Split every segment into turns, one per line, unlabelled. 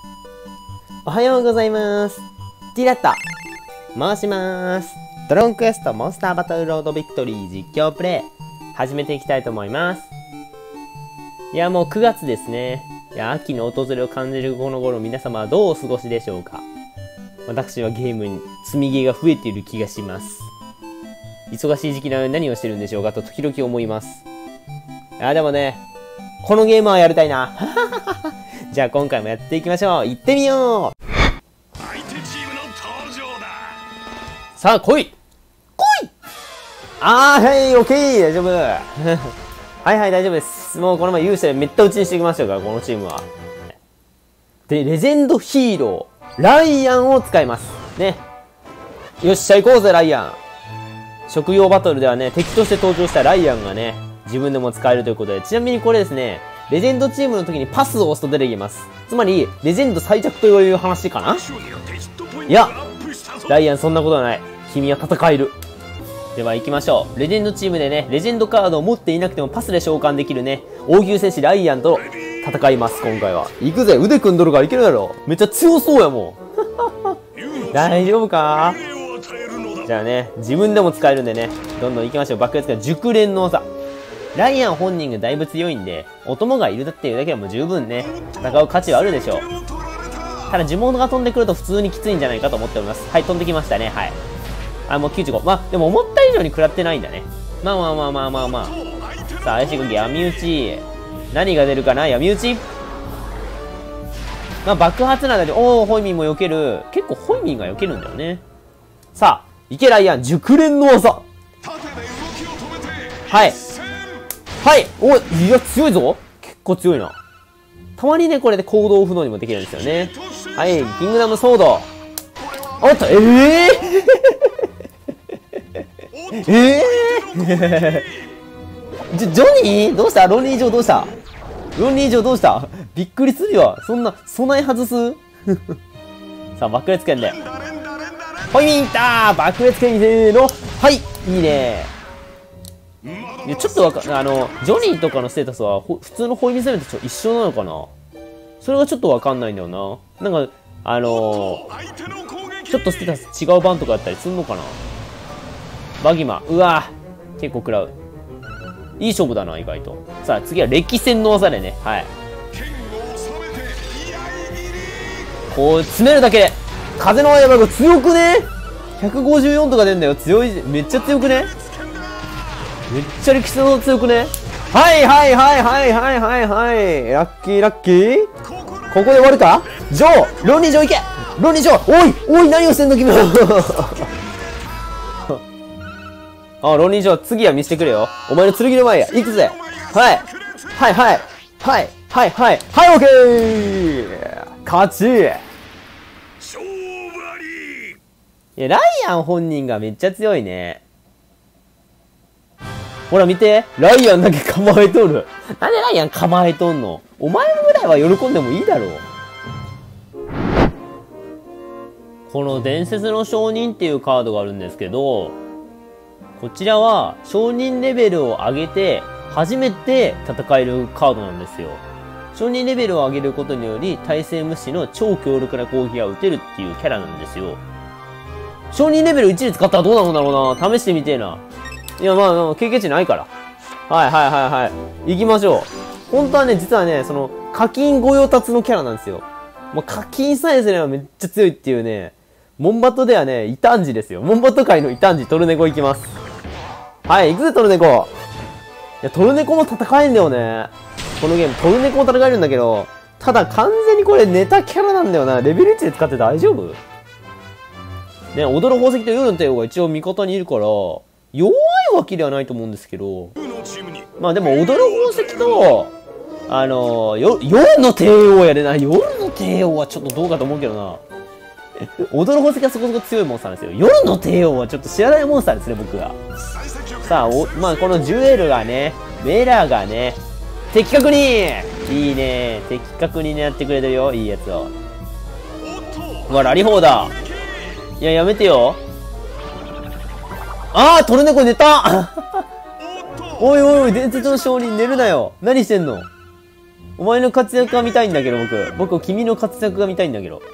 おはようございます。ティラット申します。ドラゴンクエストモンスターバトルロードビクトリー実況プレイ始めていきたいと思います。いや、もう9月ですね。いや、秋の訪れを感じるこの頃、皆様はどうお過ごしでしょうか。私はゲームに積みゲーが増えている気がします。忙しい時期なのに何をしてるんでしょうかと時々思います。いや、でもね、このゲームはやりたいな。じゃあ今回もやっていきましょう。行ってみよう。
相手チームの登場だ。
さあ来いはい、オッケー、大丈夫。はい、大丈夫です。もうこの前勇者でめった打ちにしてきましたから、このチームは。で、レジェンドヒーロー、ライアンを使います。ね。よっしゃ、行こうぜ、ライアン。職業バトルではね、敵として登場したライアンがね、自分でも使えるということで、ちなみにこれですね、レジェンドチームの時にパスを押すと出てきます。つまり、レジェンド最弱という話かな？いや、ライアンそんなことはない。君は戦える。では行きましょう。レジェンドチームでね、レジェンドカードを持っていなくてもパスで召喚できるね、王牛戦士ライアンと戦います、今回は。行くぜ、腕組んどるからいけるだろ。めっちゃ強そうやもん。大丈夫か？じゃあね、自分でも使えるんでね、どんどん行きましょう。爆裂から熟練の技。ライアン本人がだいぶ強いんで、お供がいるっていうだけでも十分ね、戦う価値はあるでしょう。ただ呪文が飛んでくると普通にきついんじゃないかと思っております。はい、飛んできましたね。はい。あ、もう95。まあ、でも思った以上に食らってないんだね。まあ。さあ、怪しい動き、闇討ち。何が出るかな、闇討ち。まあ、爆発なんだけど、おー、ホイミンも避ける。結構ホイミンが避けるんだよね。さあ、いけライアン、熟練の技。はい、おいや、強いぞ。結構強いな。たまにね、これで行動不能にもできるんですよね。はい、キングダムソード。おっと、ジョニーどうした？ロニー・ジョーどうした？ロニー・ジョーどうした？びっくりするよ。そんな、備え外すさあ、爆裂剣で。ホイミンたー爆裂剣せーの。はい、いいね。いや、ちょっとジョニーとかのステータスは、普通のホイミン攻めと一緒なのかな？それがちょっとわかんないんだよな。なんか、ちょっとステータス違う版とかやったりすんのかな？バギマ。うわぁ。結構食らう。いい勝負だな、意外と。さあ、次は歴戦の技でね。はい。こう、詰めるだけで。風の刃が強くね？ 154 とか出んだよ。強い。めっちゃ強くね？めっちゃ歴史の強くね？はい。ラッキー。ここで終わるか？ジョーロニージョーいけ！ロニージョーおい何をしてんの君はあ、ロニージョー次は見せてくれよ。お前の剣の前や。行くぜ。はい、オッケー勝ち。いや、ライアン本人がめっちゃ強いね。ほら見て。ライアンだけ構えとる。なんでライアン構えとんの？お前ぐらいは喜んでもいいだろう。この伝説の証人っていうカードがあるんですけど、こちらは証人レベルを上げて初めて戦えるカードなんですよ。証人レベルを上げることにより耐性無視の超強力な攻撃が打てるっていうキャラなんですよ。証人レベル1で使ったらどうなるんだろうな。試してみてえな。いや、まあ、経験値ないから。はい。行きましょう。本当はね、実はね、その、課金御用達のキャラなんですよ。もう課金さえすればめっちゃ強いっていうね、モンバトではね、異端児ですよ。モンバト界の異端児、トルネコ行きます。はい、行くぜ、トルネコ。いや、トルネコも戦えんだよね。このゲーム、トルネコも戦えるんだけど、ただ完全にこれネタキャラなんだよな。レベル1で使って大丈夫？ね、踊る宝石と夜の帝王が一応味方にいるから、弱いわけではないと思うんですけど、まあでも踊る宝石と、夜の帝王やでな。夜の帝王はちょっとどうかと思うけどな。踊る宝石はそこそこ強いモンスターですよ。夜の帝王はちょっと知らないモンスターですね、僕が。さあ、まあこのジュエルがね、メラがね、的確にいいね。的確に狙ってくれてるよ、いいやつを。うわ、ラリホーだ。いや、やめてよ。あー、トルネコ寝たおい、伝説の証人寝るなよ。何してんの？ お前の活躍が見たいんだけど、僕、君の活躍が見たいんだけど。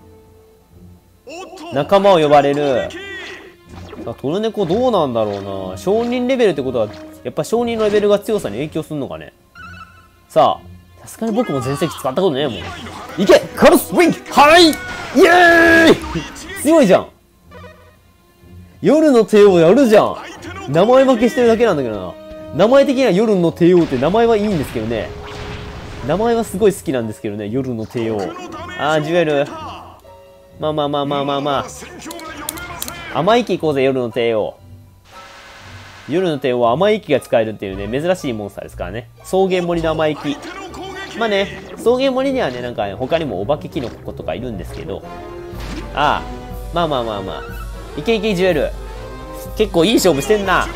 仲間を呼ばれる。トルネコどうなんだろうな。商人レベルってことは、やっぱ商人のレベルが強さに影響するのかね。さあ、さすがに僕も全盛期使ったことねえもん。いけカルスウィングはいイエーイ強いじゃん。夜の帝王やるじゃん。名前負けしてるだけなんだけどな。名前的には夜の帝王って名前はいいんですけどね。名前はすごい好きなんですけどね、夜の帝王。あー、ジュエル。まあ。甘い木行こうぜ、夜の帝王。夜の帝王は甘い木が使えるっていうね、珍しいモンスターですからね。草原森の甘い木。まあね、草原森にはね、なんか、ね、他にもお化けキノコとかいるんですけど。ああ、まあ。いけジュエル。結構いい勝負してんな。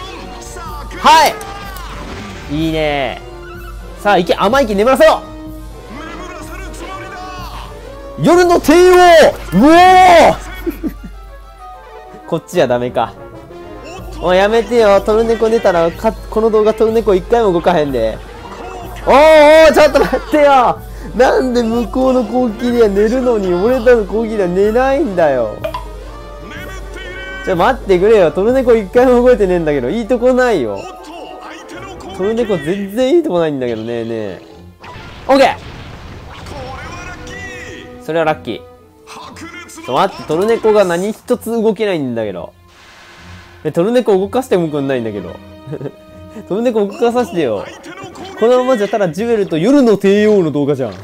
はいいいね。さあ、いけ甘い木眠らせろ。夜の帝王うおーこっちはダメか。おいやめてよ。トルネコ出たらこの動画トルネコ一回も動かへんで。おーちょっと待ってよ。なんで向こうの攻撃では寝るのに俺たちの攻撃では寝ないんだよ。待ってくれよ。トルネコ一回も動いてねえんだけど。いいとこないよ。トルネコ全然いいとこないんだけどね。オッケー。それはラッキー。待って、トルネコが何一つ動けないんだけど。トルネコ動かしてもくんないんだけど。トルネコ動かさせてよ。このままじゃただジュエルと夜の帝王の動画じゃん。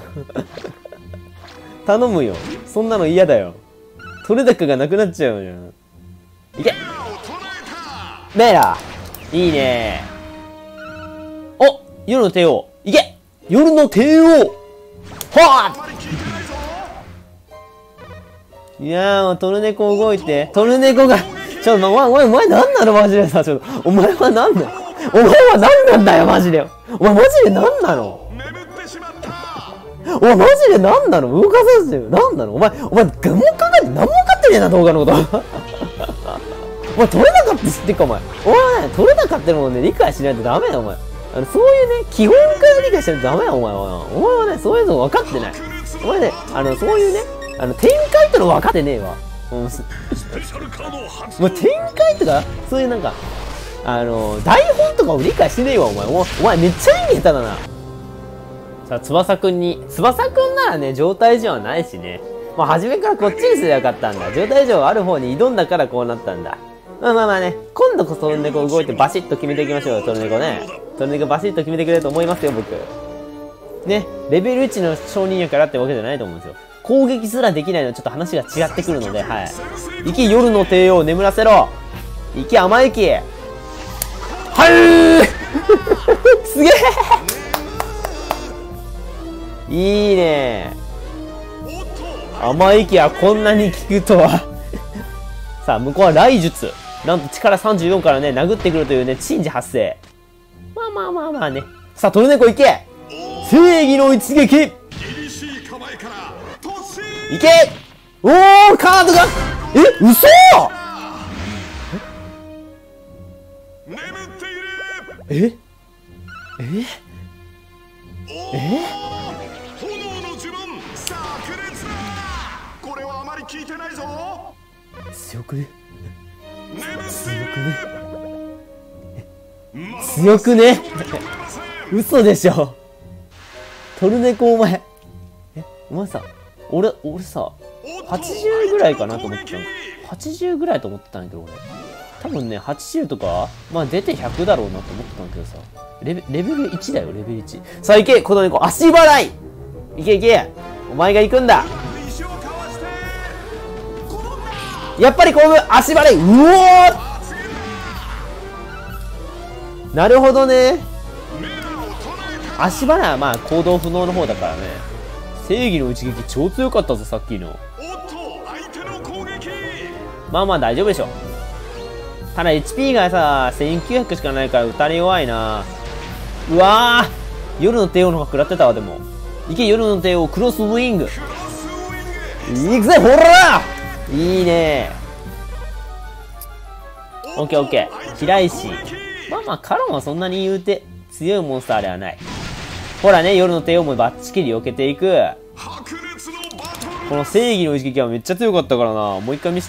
頼むよ。そんなの嫌だよ。取れ高がなくなっちゃうじゃん。いけメーラーいいねー。お夜の帝王いけ夜の帝王はぁいやー、もうトルネコ動いて。トルネコが、お前なんなのマジでさ、お前はなんだよ。お前はなんなんだよ、マジで。お前マジでなんなのお前マジでなんなの動かさせてよ。なんなのお前、何も考えて、何も分かってねえな、動画のこと。お前、取れなかった知ってっか、お前。お前、取れなかったのをね、理解しないとダメだ、お前。そういうね、基本から理解しないとダメだ、お前は。お前はね、そういうの分かってない。お前ね、そういうね、展開っての分かってねえわ。もう展開とか、そういうなんか、台本とかを理解してねえわ、お前。お前めっちゃ演技下手だな。さあ、翼くんならね、状態異常はないしね。まあ、初めからこっちにすればよかったんだ。状態異常がある方に挑んだからこうなったんだ。まあね、今度こそトルネコ動いてバシッと決めていきましょうよ、トルネコね。トルネコバシッと決めてくれると思いますよ、僕。ね、レベル1の承認やからってわけじゃないと思うんですよ。攻撃すらできないのはちょっと話が違ってくるので、はい。行け、夜の帝王、眠らせろ。行け、甘雪。はいすげえいいね甘雪はこんなに効くとはさあ、向こうは雷術。なんと力34からね、殴ってくるというね、珍事発生。まあね。さあ、トルネコ行け正義の一撃いけおーカードが嘘
これはあまり聞いてないぞ。
強くね嘘でしょトルネコお前お前さ俺さ80ぐらいかなと思ってたの。80ぐらいと思ってたんだけど俺多分ね80とかまあ出て100だろうなと思ってたんだけどさレベル1だよレベル1。さあ行けこの猫足払い行けお前が行くんだ。やっぱりこぶ足払いうおーなるほどね。足払いはまあ行動不能の方だからね。正義の一撃超強かったぞさっきの。まあ大丈夫でしょ。ただ HP がさ1900しかないから打たれ弱いな。うわー夜の帝王の方が食らってたわ。でもいけ夜の帝王クロスウィングいくぜほらいいねオッケー平石まあカロンはそんなに言うて強いモンスターではない。 ほらね、夜の帝王もバッチリ避けていく。
白熱のバトル。
この正義の一撃はめっちゃ強かったからな。もう一回見して。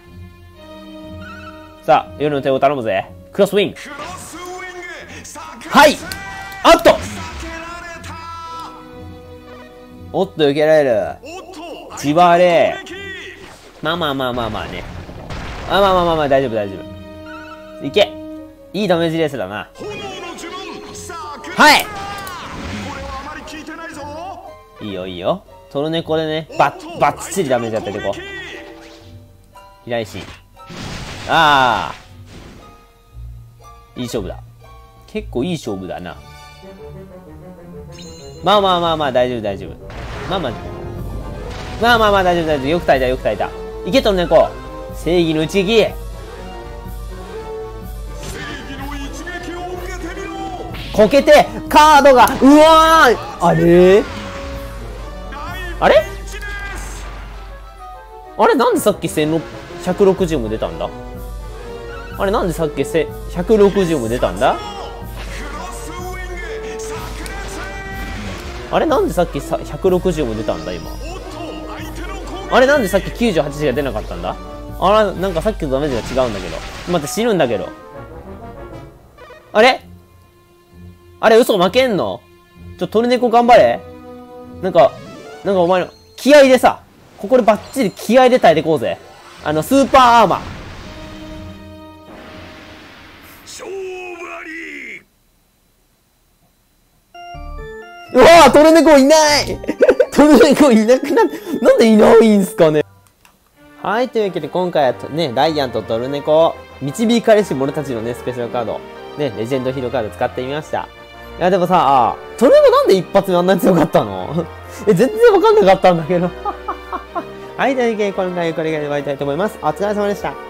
さあ、夜の帝王頼むぜ。クロスウィング。
クロスウィング。
はい。あっと、
避けられた。
おっと、避けられる。
おっと、
千葉れ。
攻撃。
まあまあまあまあまあね。まあまあまあまあまあ、大丈夫大丈夫。いけ。いいダメージレースだな。
炎の呪文。さあ、
はい。
これはあまり効いてないぞ。
いいよいいよ。トルネコでね、バッチリダメージやっててこう。平石。ああ。いい勝負だ。結構いい勝負だな。まあまあまあまあ、大丈夫大丈夫。まあまあ。まあまあまあ、大丈夫大丈夫。よく耐えたよく耐えた。いけトルネコ。正義の一撃。
正義の一撃を受けてみろ。
こけて、カードが、うわーあれあれあれなんでさっき160も出たんだあれなんでさっき160も出たんだあれなんでさっき160も出たんだ今。あれなんでさっき98しか出なかったんだあら、なんかさっきとダメージが違うんだけど。待って、死ぬんだけど。あれあれ嘘負けんのトルネコ頑張れなんかお前の、気合でさ、ここでバッチリ気合で耐えてこうぜ。スーパーアーマー。
勝負あり。
うわぁ、トルネコいないトルネコいなくなんでいないんすかね。はい、というわけで今回はね、ダイアンとトルネコ、導かれし者たちのね、スペシャルカード、ね、レジェンドヒーローカード使ってみました。いや、でもさ、トルネコなんで一発目あんなに強かったの全然わかんなかったんだけど。はい、というわけで今回はこれぐらいで終わりたいと思います。お疲れ様でした。